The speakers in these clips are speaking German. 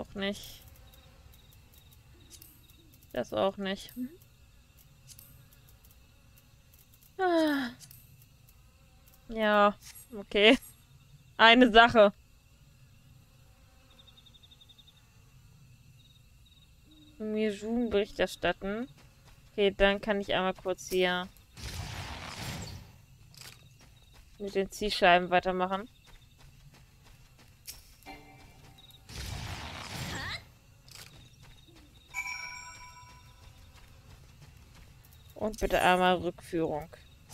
auch nicht. Das auch nicht. Ah, ja, okay. Eine Sache. Mir Jun Bericht erstatten. Okay, dann kann ich einmal kurz hier mit den Zielscheiben weitermachen. Und bitte einmal Rückführung.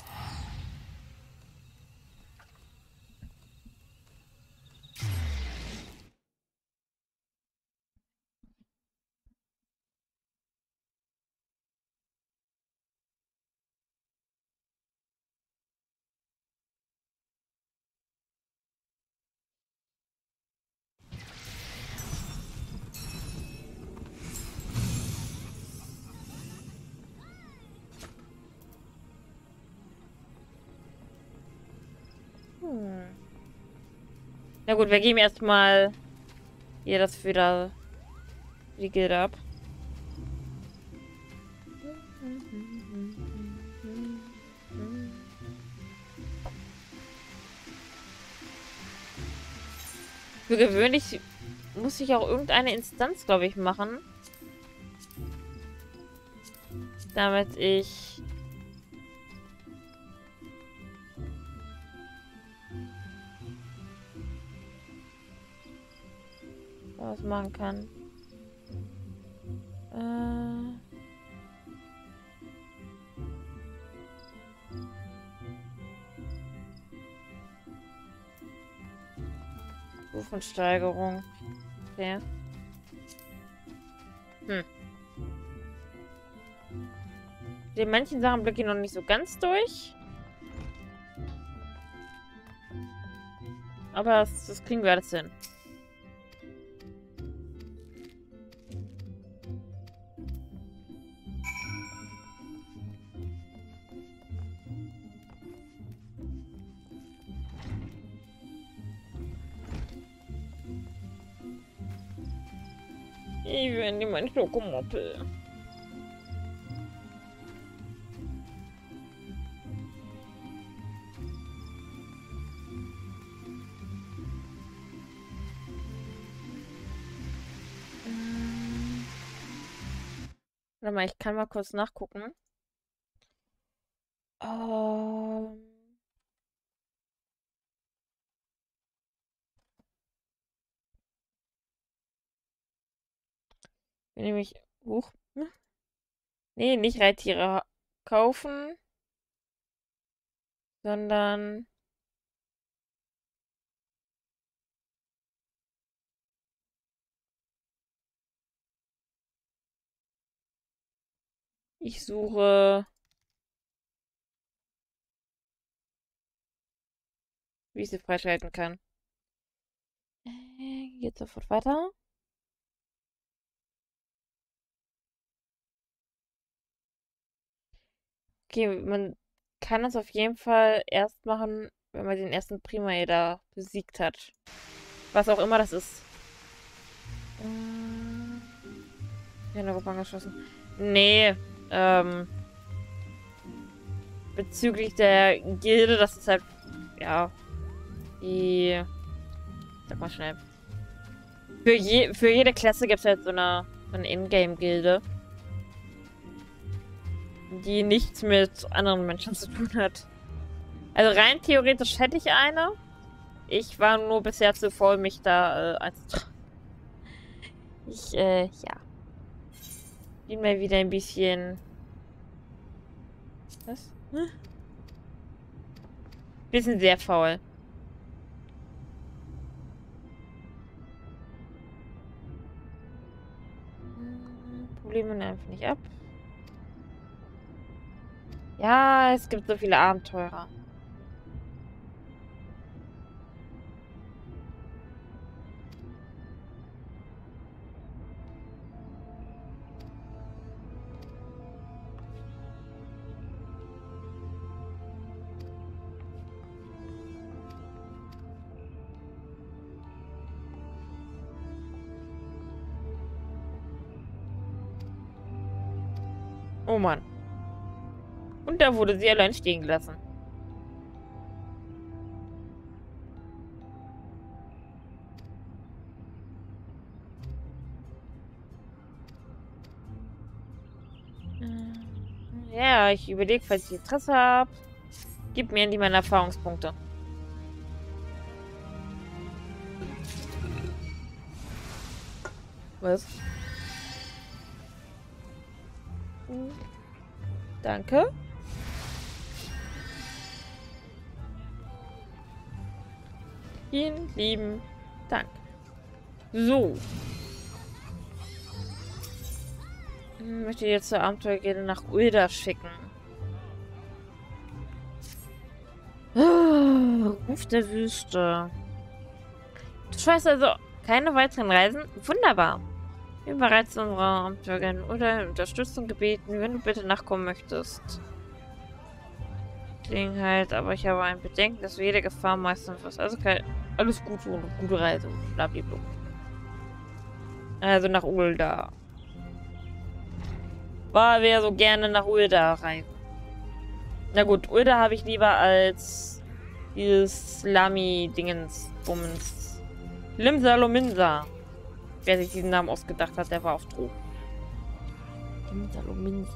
Hm. Na gut, wir geben erstmal hier das für die Gilde ab. Für gewöhnlich muss ich auch irgendeine Instanz, glaube ich, machen. Damit ich was machen kann. Stufensteigerung. Okay. Den manchen Sachen blicke ich noch nicht so ganz durch. Aber das kriegen wir alles hin. Ich will niemand Schokomoppel. Warte mal, ich kann mal kurz nachgucken. Ähm, nämlich. Huch. Nee, nicht Reittiere kaufen, sondern. Ich suche, wie ich sie freischalten kann. Geht sofort weiter. Okay, man kann das auf jeden Fall erst machen, wenn man den ersten Primaeder besiegt hat. Was auch immer das ist. Ja, eine Gruppe angeschossen. Nee, ähm, bezüglich der Gilde, das ist halt, ja, die, sag mal schnell. Für jede Klasse gibt es halt so eine Ingame-Gilde, die nichts mit anderen Menschen zu tun hat. Also rein theoretisch hätte ich eine. Ich war nur bisher zu faul, mich da einzutragen. Ja. Bin mal wieder ein bisschen. Was? Bisschen sehr faul. Probleme nehmen einfach nicht ab. Ja, es gibt so viele Abenteurer. Oh Mann. Und da wurde sie allein stehen gelassen. Ja, ich überlege, falls ich Interesse habe. Gib mir die meine Erfahrungspunkte. Was? Danke. Vielen lieben Dank. So. Ich möchte jetzt zur Abenteuergilde nach Ulda schicken. Ruf der Wüste. Du scheust also keine weiteren Reisen? Wunderbar. Wir haben bereits unsere Abenteuergilde oder Unterstützung gebeten, wenn du bitte nachkommen möchtest. Gelegenheit, aber ich habe ein Bedenken, dass du jede Gefahr meistern wirst. Also alles Gute und gute Reise. Blablabla. Also nach Ulda. Wäre so gerne nach Ulda reisen. Na gut, Ulda habe ich lieber als dieses Lami-Dingens-Bummens. Limsa Lominsa. Wer sich diesen Namen ausgedacht hat, der war auf Drogen. Limsa Lominsa.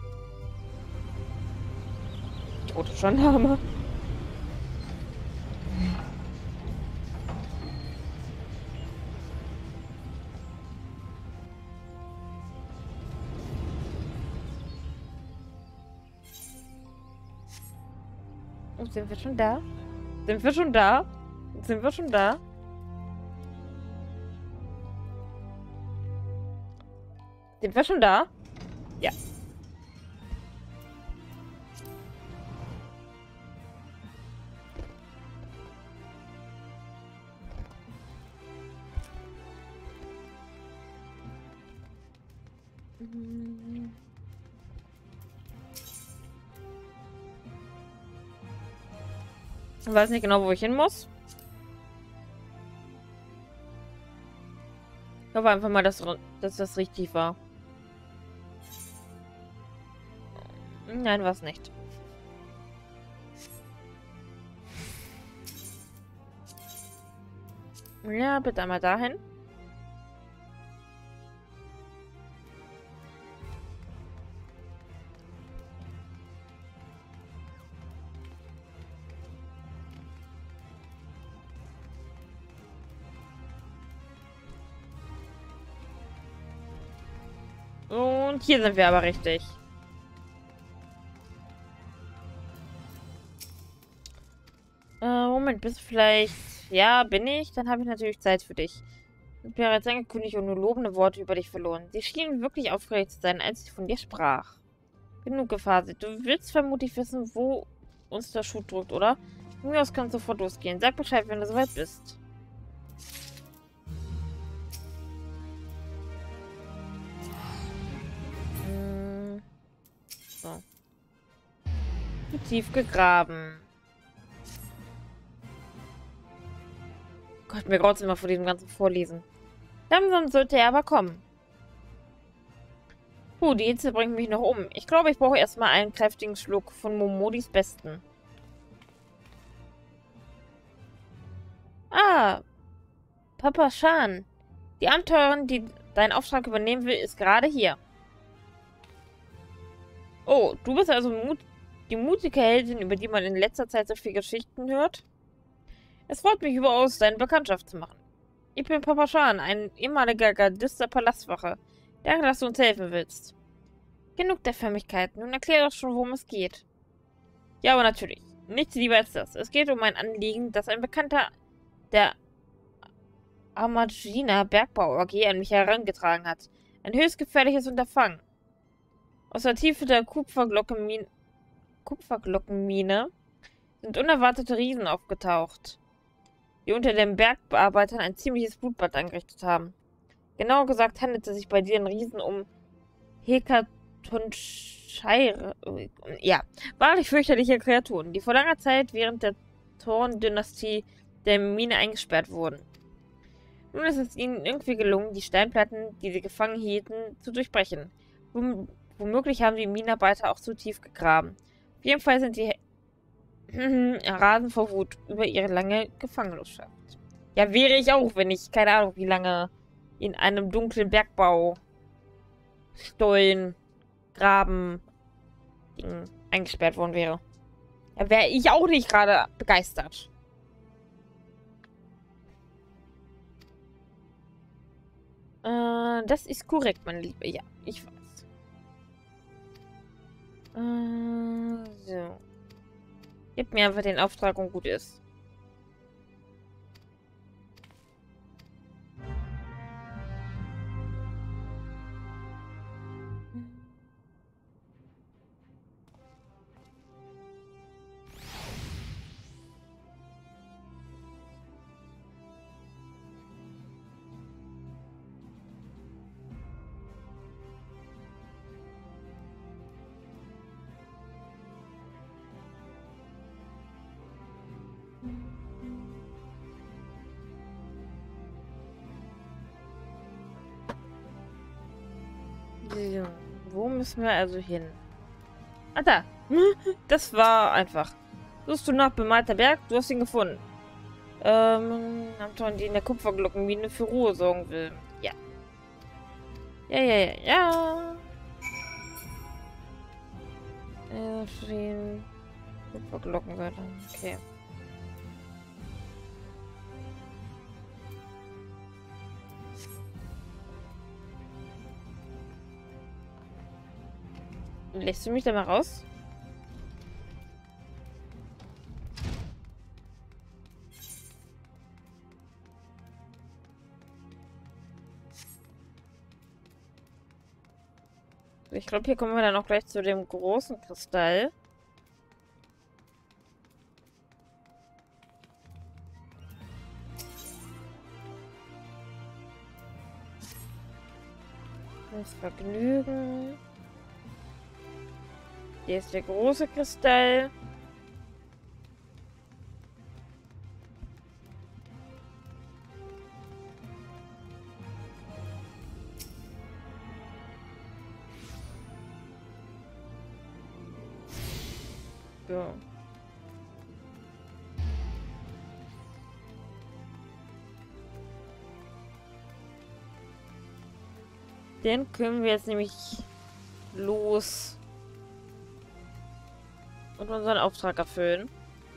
Trotischer Name. Oh, sind wir schon da? Sind wir schon da? Sind wir schon da? Sind wir schon da? Ja. Ich weiß nicht genau, wo ich hin muss. Ich hoffe einfach mal, dass das richtig war. Nein, war es nicht. Ja, bitte einmal dahin. Und hier sind wir aber richtig. Moment, bist du vielleicht... Ja, bin ich? Dann habe ich natürlich Zeit für dich. Ich habe bereits angekündigt und nur lobende Worte über dich verloren. Sie schienen wirklich aufgeregt zu sein, als sie von dir sprach. Genug gefaselt. Du willst vermutlich wissen, wo uns der Schuh drückt, oder? Von mir aus kannst du sofort losgehen. Sag Bescheid, wenn du soweit bist. So. Tief gegraben. Gott, mir graut's immer vor diesem ganzen Vorlesen. Langsam sollte er aber kommen. Die Hitze bringt mich noch um. Ich glaube, ich brauche erstmal einen kräftigen Schluck von Momodis Besten. Ah, Papa Shan. Die Abenteurerin, die deinen Auftrag übernehmen will, ist gerade hier. Oh, du bist also die mutige Heldin, über die man in letzter Zeit so viele Geschichten hört? Es freut mich überaus, deine Bekanntschaft zu machen. Ich bin Papa Shan, ein ehemaliger Gardist der Palastwache. Danke, dass du uns helfen willst. Genug der Förmlichkeiten. Nun erklär doch schon, worum es geht. Ja, aber natürlich. Nichts lieber als das. Es geht um ein Anliegen, das ein Bekannter der Amagina Bergbau AG an mich herangetragen hat. Ein höchst gefährliches Unterfangen. Aus der Tiefe der Kupferglockenmine sind unerwartete Riesen aufgetaucht, die unter den Bergbearbeitern ein ziemliches Blutbad angerichtet haben. Genauer gesagt handelt es sich bei diesen Riesen um Hekatoncheire. Ja, wahrlich fürchterliche Kreaturen, die vor langer Zeit während der Thorn-Dynastie der Mine eingesperrt wurden. Nun ist es ihnen irgendwie gelungen, die Steinplatten, die sie gefangen hielten, zu durchbrechen, Womöglich haben die Minenarbeiter auch zu tief gegraben. Auf jeden Fall sind die rasen vor Wut über ihre lange Gefangenschaft. Ja, wäre ich auch, wenn ich, keine Ahnung, wie lange in einem dunklen Bergbau, Stollen, Graben, Ding eingesperrt worden wäre. Da wäre ich auch nicht gerade begeistert. Das ist korrekt, meine Liebe. Ja, ich weiß. So. Gib mir einfach den Auftrag und gut ist. So, wo müssen wir also hin? Ah, da. Das war einfach. Suchst du nach bemalter Berg? Du hast ihn gefunden. Anton, die in der Kupferglockenmine für Ruhe sorgen will. Ja. Ja. Stehen. Kupferglockenwörter. Okay. Lässt du mich da mal raus? Ich glaube, hier kommen wir dann auch gleich zu dem großen Kristall. Das Vergnügen. Hier ist der große Kristall. So. Den können wir jetzt nämlich los und unseren Auftrag erfüllen.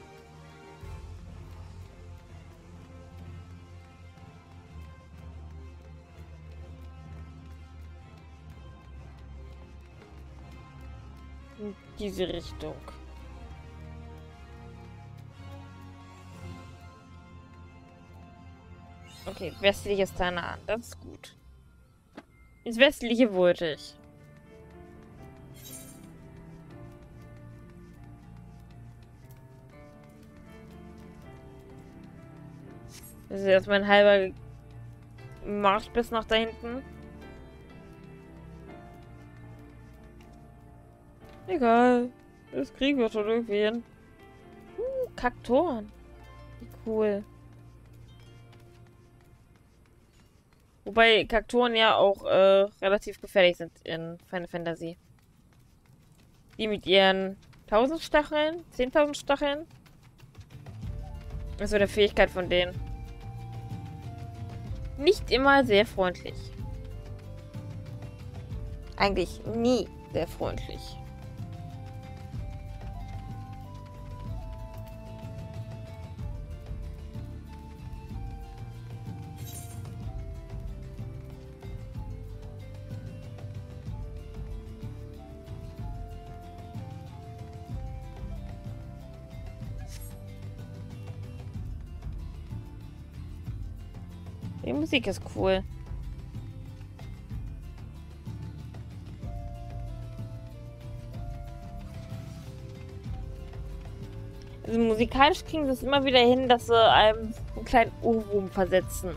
In diese Richtung. Okay, westliches Tanaan, das ist gut. Ins westliche wollte ich. Das ist erstmal ein halber Marsch bis nach da hinten. Egal. Das kriegen wir schon irgendwie hin. Kaktoren. Wie cool. Wobei Kaktoren ja auch relativ gefährlich sind in Final Fantasy. Die mit ihren 1000 Stacheln, 10.000 Stacheln. Das ist so eine Fähigkeit von denen. Nicht immer sehr freundlich. Eigentlich nie sehr freundlich. Die Musik ist cool. Also musikalisch kriegen sie es immer wieder hin, dass sie einem einen kleinen Ohrwurm versetzen.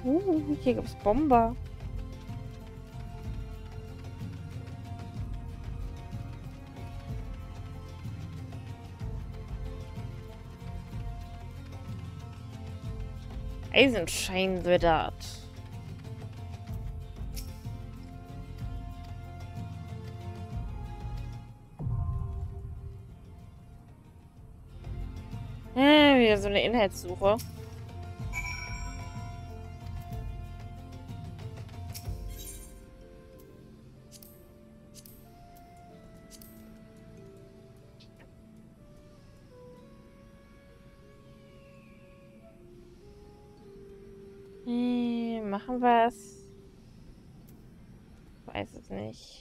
Hier gibt's Bomber. Eisenscheinsoldat. Wieder so eine Inhaltssuche. Machen wir es? Weiß es nicht.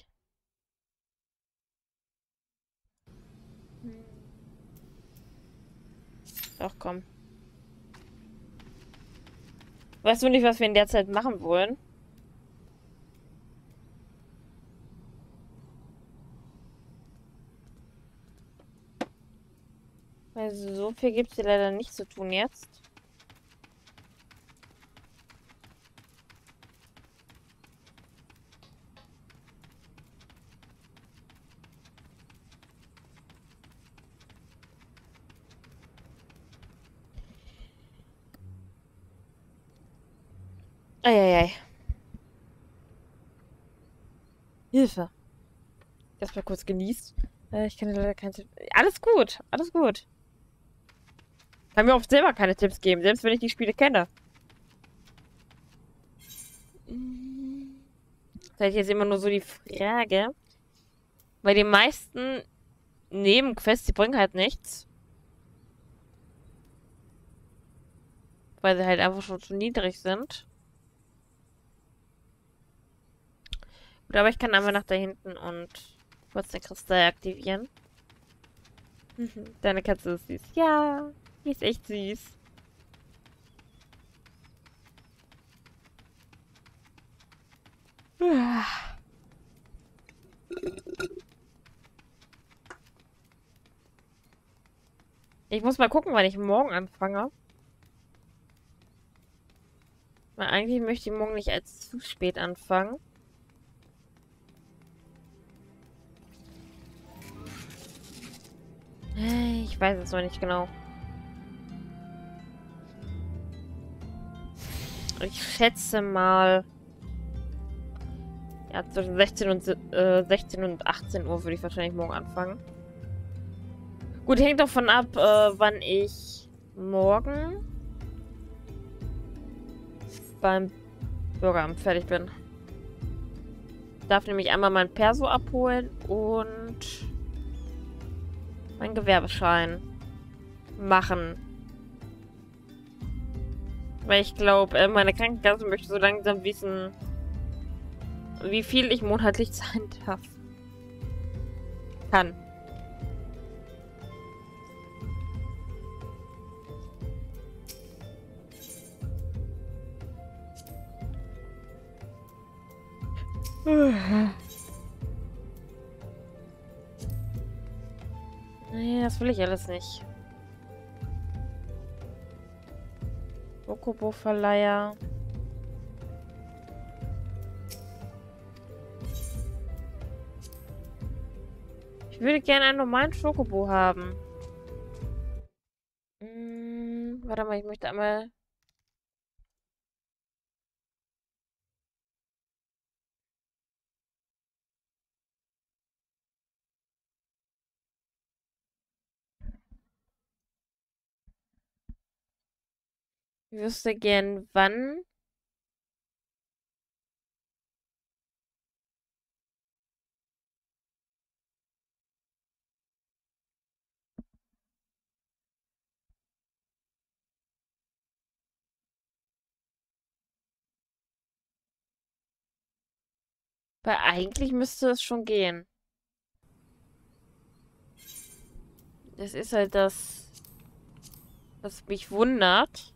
Doch, komm. Weißt du nicht, was wir in der Zeit machen wollen? Also so viel gibt es hier leider nicht zu tun jetzt. Eieiei. Hilfe. Das mal kurz genießt. Ich kann dir leider keinen Tipp. Alles gut, alles gut. Kann mir oft selber keine Tipps geben, selbst wenn ich die Spiele kenne. Das ist jetzt immer nur so die Frage. Bei den meisten Nebenquests, die bringen halt nichts. Weil sie halt einfach schon zu niedrig sind. Gut, aber ich kann einfach nach da hinten und kurz den Kristall aktivieren. Deine Katze ist süß. Ja, die ist echt süß. Ich muss mal gucken, wann ich morgen anfange. Weil eigentlich möchte ich morgen nicht als zu spät anfangen. Ich weiß es noch nicht genau. Ich schätze mal... Ja, zwischen 16 und 18 Uhr würde ich wahrscheinlich morgen anfangen. Gut, hängt davon ab, wann ich morgen beim Bürgeramt fertig bin. Ich darf nämlich einmal mein Perso abholen und meinen Gewerbeschein machen. Weil ich glaube, meine Krankenkasse möchte so langsam wissen, wie viel ich monatlich zahlen darf. Kann. Nee, das will ich alles nicht. Schokobo-Verleiher. Ich würde gerne einen normalen Schokobo haben. Warte mal, ich möchte einmal... Ich wüsste gern, wann... Weil eigentlich müsste es schon gehen. Das ist halt das, was mich wundert.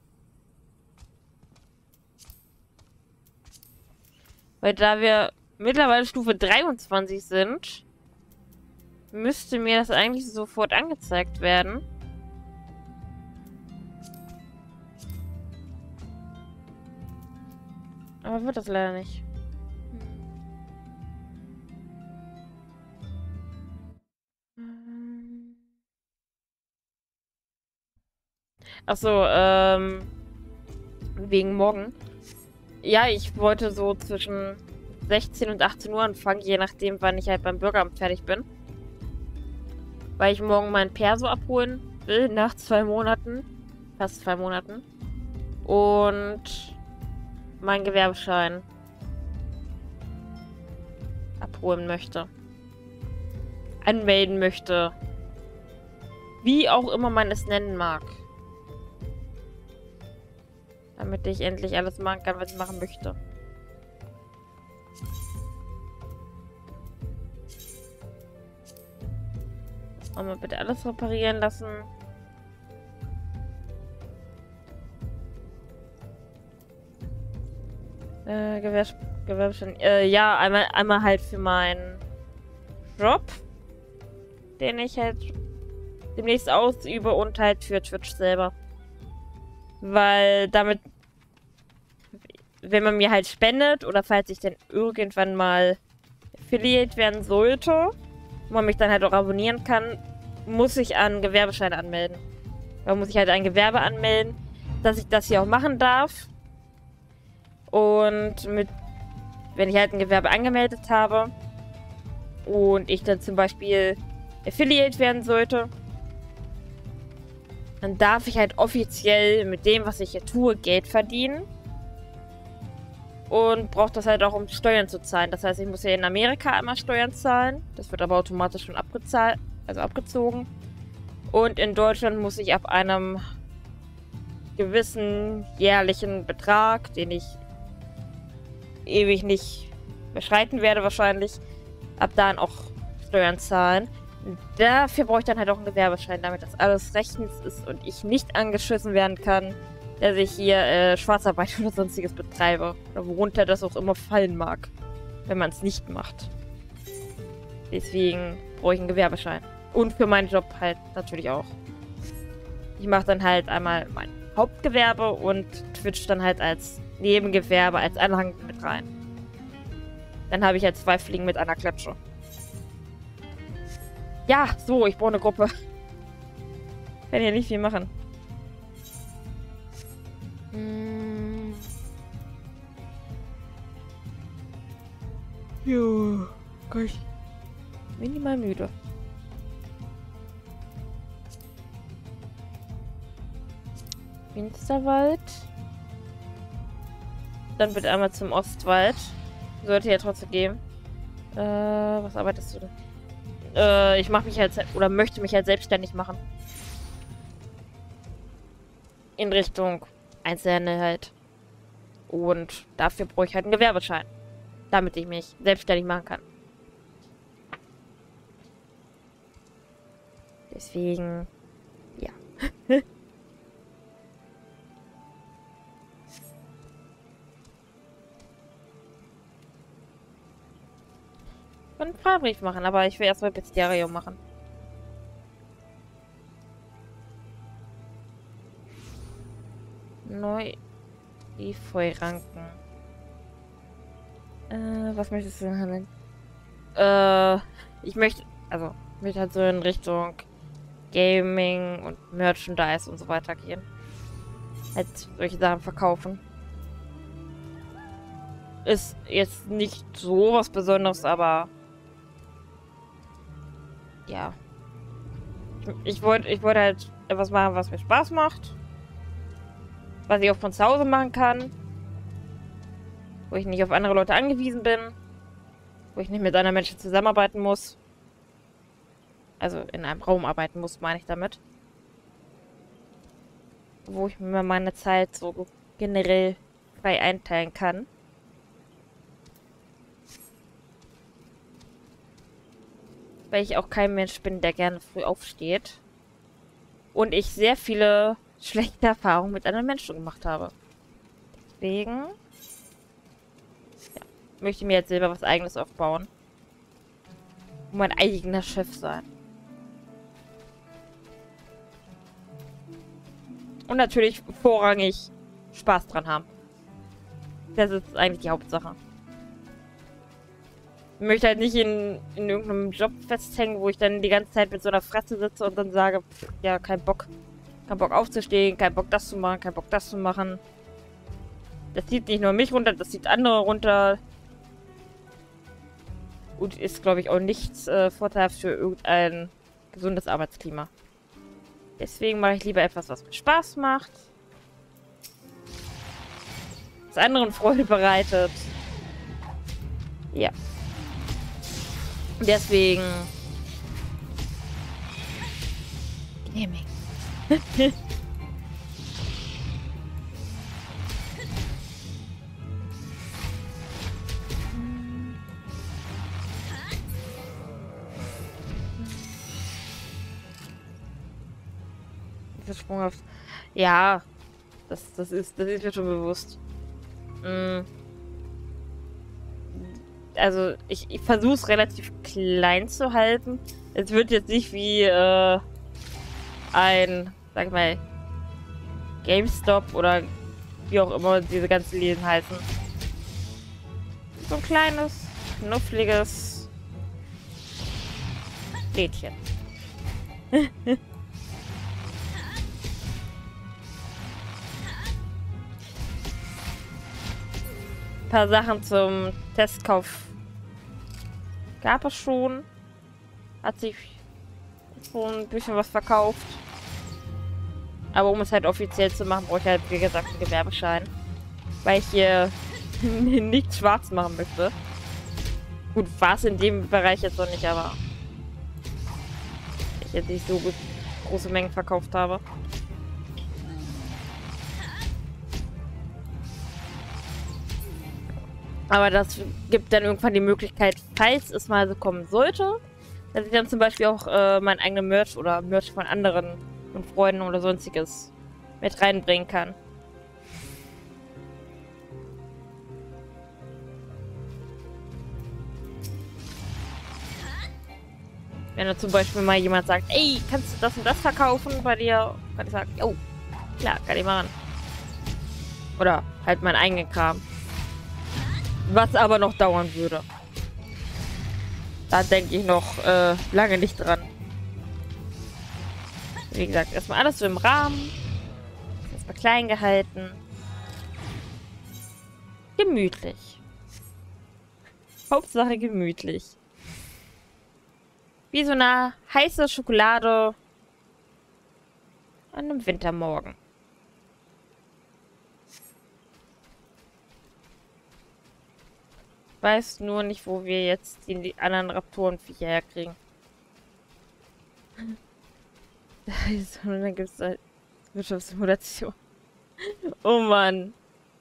Weil da wir mittlerweile Stufe 23 sind, müsste mir das eigentlich sofort angezeigt werden. Aber wird das leider nicht. Achso, wegen morgen. Ja, ich wollte so zwischen 16 und 18 Uhr anfangen, je nachdem, wann ich halt beim Bürgeramt fertig bin. Weil ich morgen mein Perso abholen will, nach 2 Monaten. Fast 2 Monaten. Und meinen Gewerbeschein abholen möchte. Anmelden möchte. Wie auch immer man es nennen mag. Damit ich endlich alles machen kann, was ich machen möchte. Und mal bitte alles reparieren lassen. Gewerbeschein. Ja, einmal halt für meinen Job, den ich halt demnächst ausübe und halt für Twitch selber. Weil damit, wenn man mir halt spendet oder falls ich dann irgendwann mal Affiliate werden sollte, wo man mich dann halt auch abonnieren kann, muss ich einen Gewerbeschein anmelden. Da muss ich halt ein Gewerbe anmelden, dass ich das hier auch machen darf. Und wenn ich halt ein Gewerbe angemeldet habe und ich dann zum Beispiel Affiliate werden sollte, dann darf ich halt offiziell mit dem, was ich hier tue, Geld verdienen. Und brauche das halt auch, um Steuern zu zahlen. Das heißt, ich muss ja in Amerika einmal Steuern zahlen. Das wird aber automatisch schon abgezogen. Und in Deutschland muss ich ab einem gewissen jährlichen Betrag, den ich ewig nicht beschreiten werde wahrscheinlich, ab dann auch Steuern zahlen. Dafür brauche ich dann halt auch einen Gewerbeschein, damit das alles rechtens ist und ich nicht angeschissen werden kann, dass ich hier Schwarzarbeit oder sonstiges betreibe. Oder worunter das auch immer fallen mag, wenn man es nicht macht. Deswegen brauche ich einen Gewerbeschein. Und für meinen Job halt natürlich auch. Ich mache dann halt einmal mein Hauptgewerbe und Twitch dann halt als Nebengewerbe, als Anhang mit rein. Dann habe ich halt 2 Fliegen mit einer Klatsche. Ja, so, ich brauche eine Gruppe. Ich kann hier nicht viel machen. Jo, Gott. Minimal müde. Finsterwald. Dann bitte einmal zum Ostwald. Sollte ja trotzdem gehen. Was arbeitest du denn? Ich mache mich halt, oder möchte mich halt selbstständig machen. In Richtung Einzelhandel. Und dafür brauche ich halt einen Gewerbeschein. Damit ich mich selbstständig machen kann. Deswegen, ja. Ich kann einen Fahrbrief machen, aber ich will erstmal Bestiarium machen. Neu. Die Feuranken. Was möchtest du denn handeln? Ich möchte halt so in Richtung Gaming und Merchandise und so weiter gehen. Halt solche Sachen verkaufen. Ist jetzt nicht so was Besonderes, aber ja. Ich wollte halt etwas machen, was mir Spaß macht. Was ich auch von zu Hause machen kann. Wo ich nicht auf andere Leute angewiesen bin. Wo ich nicht mit anderen Menschen zusammenarbeiten muss. Also in einem Raum arbeiten muss, meine ich damit. Wo ich mir meine Zeit so generell frei einteilen kann. Weil ich auch kein Mensch bin, der gerne früh aufsteht. Und ich sehr viele schlechte Erfahrungen mit anderen Menschen gemacht habe. Deswegen möchte ich mir jetzt selber was Eigenes aufbauen. Und mein eigener Chef sein. Und natürlich vorrangig Spaß dran haben. Das ist eigentlich die Hauptsache. Ich möchte halt nicht in irgendeinem Job festhängen, wo ich dann die ganze Zeit mit so einer Fresse sitze und dann sage, pff, ja, kein Bock. Kein Bock aufzustehen, kein Bock das zu machen, kein Bock das zu machen. Das zieht nicht nur mich runter, das zieht andere runter. Und ist, glaube ich, auch nichts vorteilhaft für irgendein gesundes Arbeitsklima. Deswegen mache ich lieber etwas, was mir Spaß macht. Was anderen Freude bereitet. Ja. Deswegen... Gaming. Das ist sprunghaft. Ja, das ist mir schon bewusst. Also, ich versuche es relativ klein zu halten. Es wird jetzt nicht wie ein, sag ich mal, GameStop oder wie auch immer diese ganzen Läden heißen. So ein kleines, knuffliges Lädchen. Ein paar Sachen zum Testkauf gab es schon. Hat sich schon ein bisschen was verkauft. Aber um es halt offiziell zu machen, brauche ich halt, wie gesagt, einen Gewerbeschein. Weil ich hier nichts schwarz machen möchte. Gut, war es in dem Bereich jetzt noch nicht, aber ich jetzt nicht so große Mengen verkauft habe. Aber das gibt dann irgendwann die Möglichkeit, falls es mal so kommen sollte, dass ich dann zum Beispiel auch meinen eigenen Merch oder Merch von anderen und Freunden oder sonstiges mit reinbringen kann. Wenn da zum Beispiel mal jemand sagt, ey, kannst du das und das verkaufen bei dir? Kann ich sagen, oh, klar, kann ich machen. Oder halt meinen eigenen Kram. Was aber noch dauern würde. Da denke ich noch lange nicht dran. Wie gesagt, erstmal alles so im Rahmen. Erstmal klein gehalten. Gemütlich. Hauptsache gemütlich. Wie so eine heiße Schokolade an einem Wintermorgen. Ich weiß nur nicht, wo wir jetzt die anderen Raptorenviecher herkriegen. Und dann gibt es halt Wirtschaftssimulation. Oh Mann.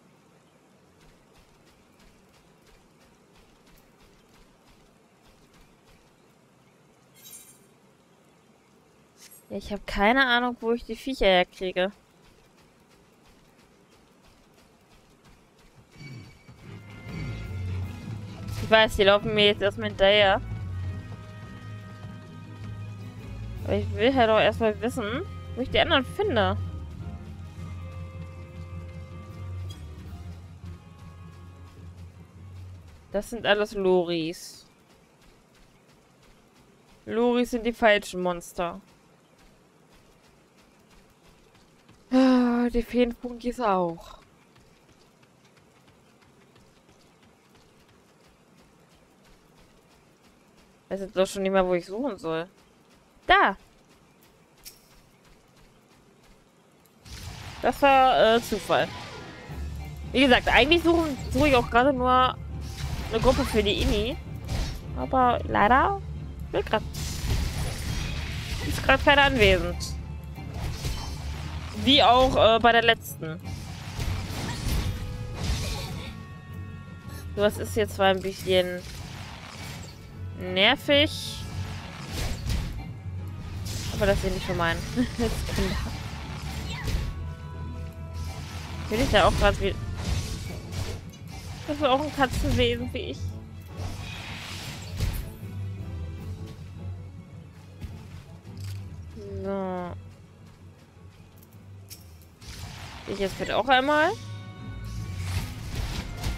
Ja, ich habe keine Ahnung, wo ich die Viecher herkriege. Ich weiß, die laufen mir jetzt erstmal hinterher. Aber ich will halt auch erstmal wissen, wo ich die anderen finde. Das sind alles Loris. Loris sind die falschen Monster. Ah, die Feenfunkis auch. Ich weiß jetzt doch schon nicht mehr, wo ich suchen soll. Da! Das war Zufall. Wie gesagt, eigentlich suche ich auch gerade nur eine Gruppe für die Ini. Aber leider ist gerade keiner anwesend. Wie auch bei der letzten. So, das ist jetzt zwar ein bisschen nervig. Aber das will ich schon meinen. Will ich da auch gerade wie... Das ist auch ein Katzenwesen wie ich. So. Ich jetzt bitte auch einmal.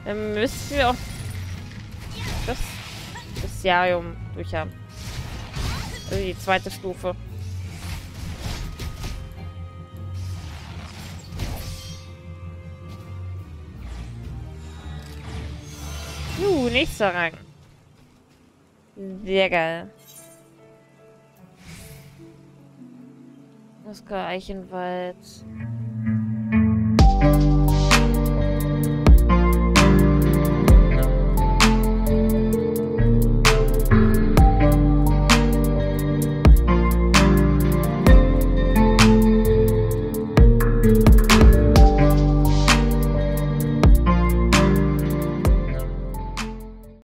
Dann müssten wir auch das Bestiarium durchhaben. Also die zweite Stufe. Nächster Rang. Sehr geil. Oskar Eichenwald.